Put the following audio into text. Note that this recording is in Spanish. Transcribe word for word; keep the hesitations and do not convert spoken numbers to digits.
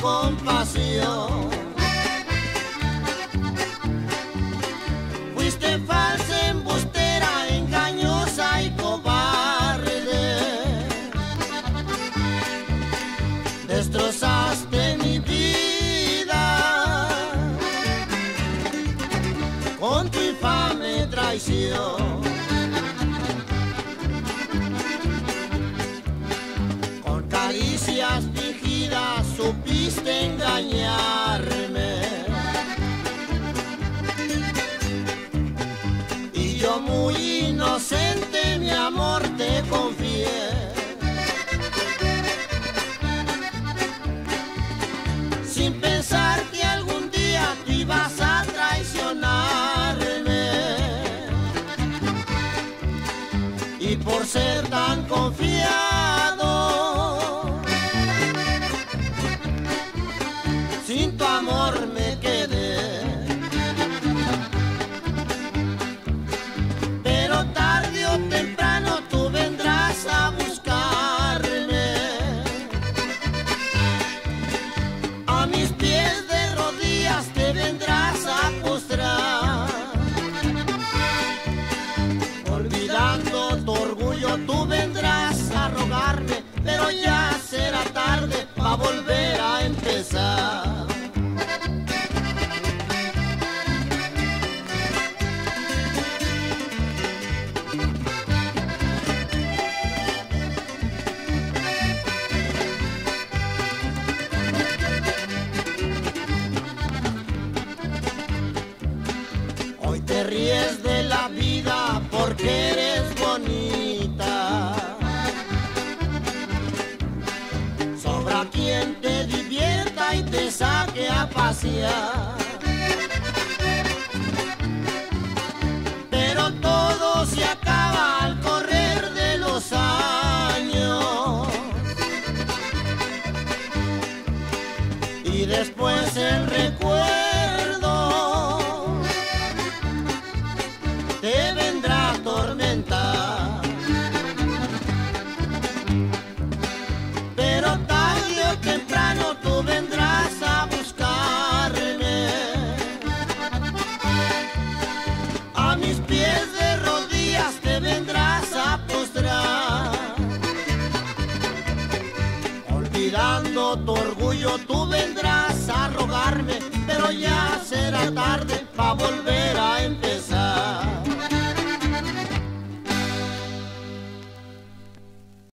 compasión. Fuiste falsa, embustera, engañosa y cobarde. Destrozaste mi vida con tu infame traición. Con caricias fingidas supiste engañarme. Y yo muy inocente mi amor te confié. Sin pensar que algún día tú ibas a traicionarme. Y por ser tan confiado, sin tu amor me quedé. Pero tarde o temprano tú vendrás a buscarme. A mis pies de rodillas te vendrás a postrar. Olvidando tu orgullo tú vendrás a rogarme, pero ya será tarde pa' volver a empezar. Hoy te ríes de la vida porque eres bonita. Sobra quien te divierta y te saque a pasear. Pero todo se acaba al correr de los años. Y después el recuerdo te vendrá a atormentar. Pero tarde o temprano tú vendrás a buscarme. A mis pies de rodillas te vendrás a postrar. Olvidando tu orgullo tú vendrás a rogarme, pero ya será tarde pa' volver